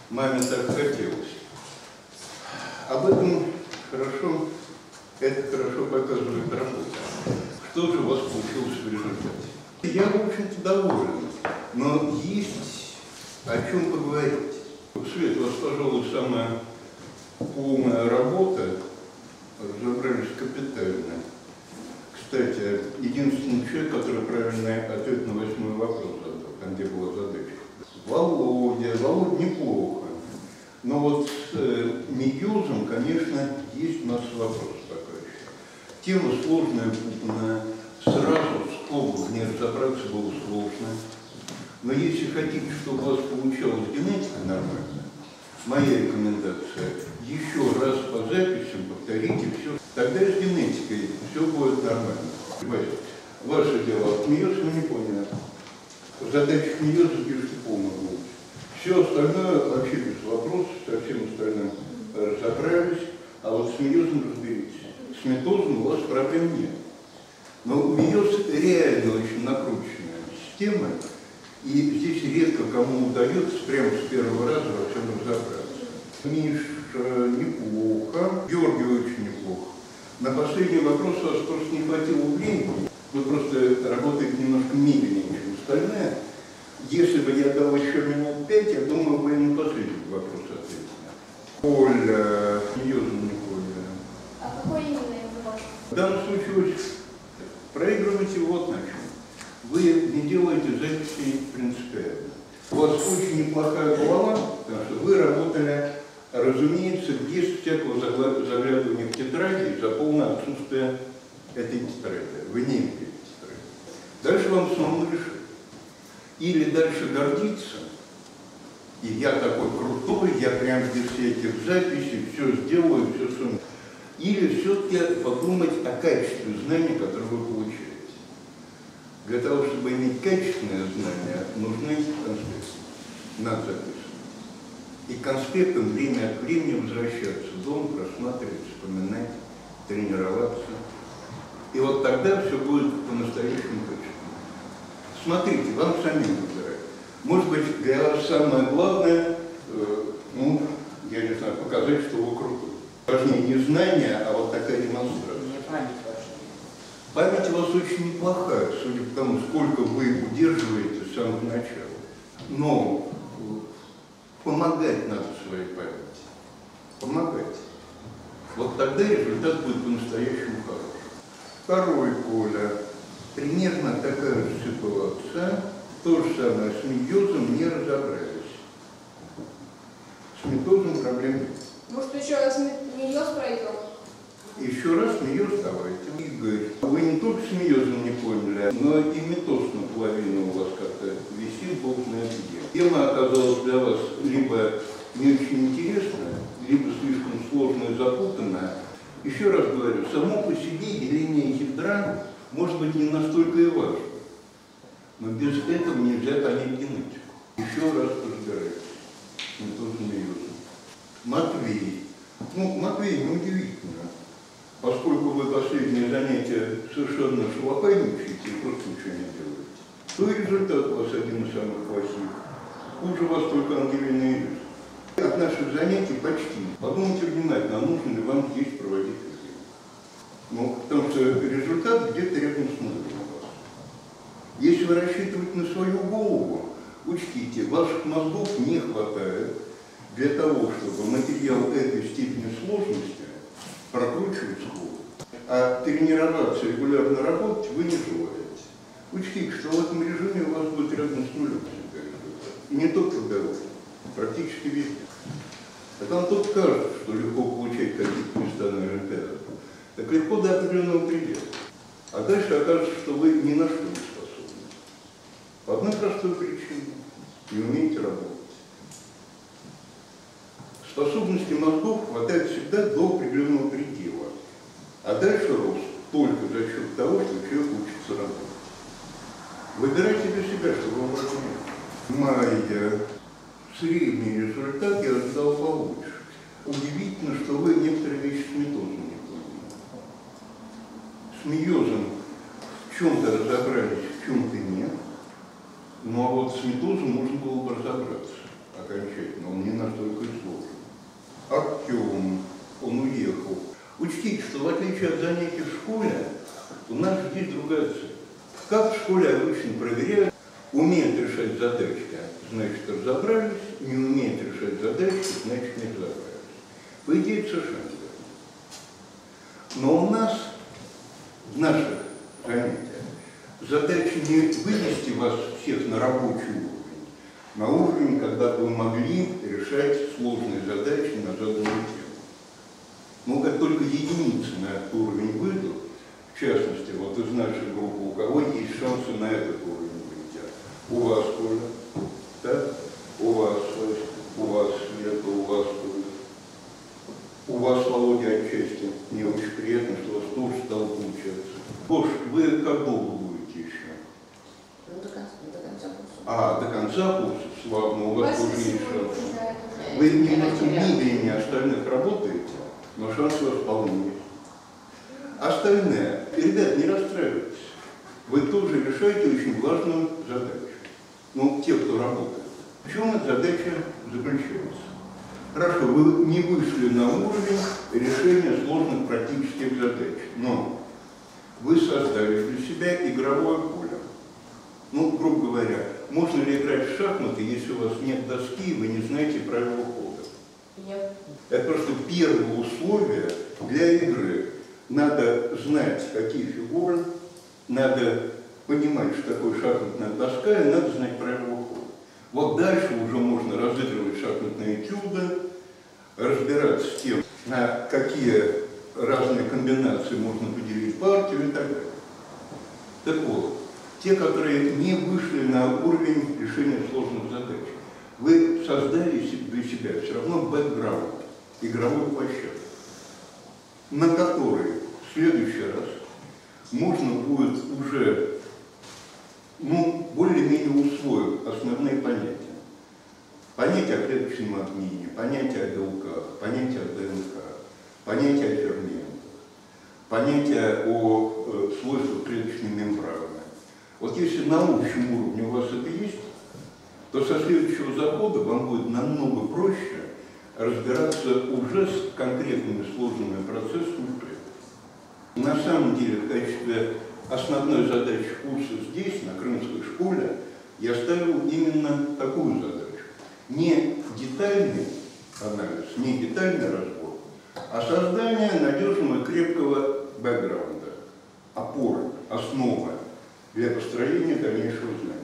Маме так хотелось. Об этом хорошо, это хорошо показывает работа. Что же у вас получилось в результате? Я, в общем-то, доволен, но есть о чем поговорить. Свет, у вас, пожалуй, самая полная работа, разобрались капитально. Кстати, единственный человек, который правильный ответ на 8-й вопрос задал, там, где была задача. Володя неплохо. Но вот с Мейозом, конечно, есть масса вопросов такая еще. Тема сложная, путанная. Сразу с скобу в ней разобраться было сложно. Но если хотите, чтобы у вас получалась генетика нормально, моя рекомендация – еще раз по записям повторите все. Тогда с генетикой все будет нормально. Ваше дело. Мейоз мы не поняли. В задачах Мейоза пишите полную глубь. Все остальное вообще без вопросов, со всем остальным разобрались, а вот с Мейозом разберитесь. С метозом у вас проблем нет. Но Мейоз реально очень накрученная система, и здесь редко кому удается прямо с первого раза во всем разобраться. Миша неплохо, Георгий очень неплохо. На последний вопрос у вас просто не хватило времени, вы просто работаете немножко медленнее, чем остальное. Если бы я дал еще минут 5, я думаю, вы на последний вопрос ответили. Оля, Мейозом не Оля. А какой именно это ваш? В данном случае проигрывайте вот на чем. Вы не делаете записи принципиально. У вас очень неплохая голова, потому что вы работали, разумеется, без всякого заглядывания в тетради за полное отсутствие этой тетради. Вы не имеете тетради. Дальше вам самому решить. Или дальше гордиться, и я такой крутой, я прям без всяких записей все сделаю, все сумею. Или все-таки подумать о качестве знаний, которые вы получаете. Для того, чтобы иметь качественное знание, нужны конспекты. Надо записывать. И к конспектам время от времени возвращаться дома, просматривать, вспоминать, тренироваться. И вот тогда все будет по-настоящему качественно. Смотрите, вам самим выбирать. Может быть, для вас самое главное, я не знаю, показать, что вы крутой. Важнее не знание, а вот такая демонстрация. Мне память важнее. Память у вас очень неплохая, судя по тому, сколько вы удерживаете с самого начала. Но помогать надо своей памяти. Помогать. Вот тогда результат будет по-настоящему хороший. Второй, Коля. Примерно такая же ситуация. То же самое с Мейозом не разобрались. С методом проблем нет. Может, еще раз Мейоз проиграл? Еще раз Мейоз давайте. Игорь, вы не только с Мейозом не поняли, но и метоз наполовину у вас как-то висит, бог знает где. Тема оказалась для вас либо не очень интересная, либо слишком сложная и запутанная. Еще раз говорю, само по себе деление ядра может быть не настолько и важно. Но без этого нельзя понять генетику. Еще раз разбирайтесь. Метод Мейоза. Матвей. Матвей, неудивительно. Поскольку вы последние занятия совершенно шалопайничаете и просто ничего не делаете, то и результат у вас один из самых плохих. Хуже вас только Ангелина Ирис. От наших занятий почти. Подумайте внимательно, нужно ли вам здесь проводить время. Потому что результат где-то рядом с нулем у вас. Если вы рассчитываете на свою голову, учтите, ваших мозгов не хватает для того, чтобы материал этой степени сложности прокручивать сходу. А тренироваться, регулярно работать вы не желаете. Учтите, что в этом режиме у вас будет рядом с нулем всегда результат. И не только в голове, практически везде. А там тут кажется, что легко получать какие-то места на Олимпиадах. Так легко до определенного предела. А дальше окажется, что вы ни на что не способны. По одной простой причине. Не умеете работать. Способности мозгов хватает всегда до определенного предела. А дальше рост только за счет того, что человек учится работать. Выбирайте для себя, что вам важнее. Майя. Средний результат я ожидал получше. Удивительно, что вы некоторые вещи с методом не поняли. С Мейозом в чем-то разобрались, в чем-то нет. Ну а вот с методом можно было бы разобраться окончательно. Он ни на что отличие от занятий в школе, у нас есть другая цель. Как в школе обычно проверяют, умеют решать задачки, значит разобрались, не умеют решать задачки, значит не разобрались. По идее, это совершенно верно. Но у нас, в наших занятиях, задача не вывести вас всех на рабочий уровень, на уровень, когда вы могли решать сложные задачи на заданную тему. Но как только единицы на этот уровень выйдут, в частности, вот из нашей группы, у кого есть шансы на этот уровень выйти? У вас, Коля, так? У вас, Света, у вас, Коля. У вас, Володя, отчасти. Мне очень приятно, что у вас тоже стало получаться. Кош, вы как долго будете еще? Ну, до конца курса. А, до конца курса? Славно, у вас тоже есть шанс. Да, Вы немножко медленнее остальных работаете, но шанс у вас вполне есть. Остальное, ребят, не расстраивайтесь. Вы тоже решаете очень важную задачу. Ну, те, кто работает. В чем эта задача заключается? Хорошо, вы не вышли на уровень решения сложных практических задач, но вы создали для себя игровое поле. Ну, грубо говоря, можно ли играть в шахматы, если у вас нет доски и вы не знаете правила хода? Нет. Это просто первое условие для игры. Надо знать, какие фигуры, надо понимать, что такое шахматная доска, и надо знать правила хода. Вот дальше уже можно разыгрывать шахматные этюды, разбираться с тем, на какие разные комбинации можно поделить партию и так далее. Так вот, те, которые не вышли на уровень решения сложных задач, вы создали для себя все равно бэкграунд, игровую площадку, на которой в следующий раз можно будет уже, ну, более-менее усвоить основные понятия. Понятие о клеточном обмене, понятие о белках, понятие о ДНК, понятие о ферментах, понятие о свойствах клеточной мембраны. Вот если на общем уровне у вас это есть, то со следующего захода вам будет намного проще разбираться уже с конкретными сложными процессами. На самом деле, в качестве основной задачи курса здесь, на Крымской школе, я ставил именно такую задачу. Не детальный анализ, не детальный разбор, а создание надежного и крепкого бэкграунда, опоры, основы для построения дальнейшего знания.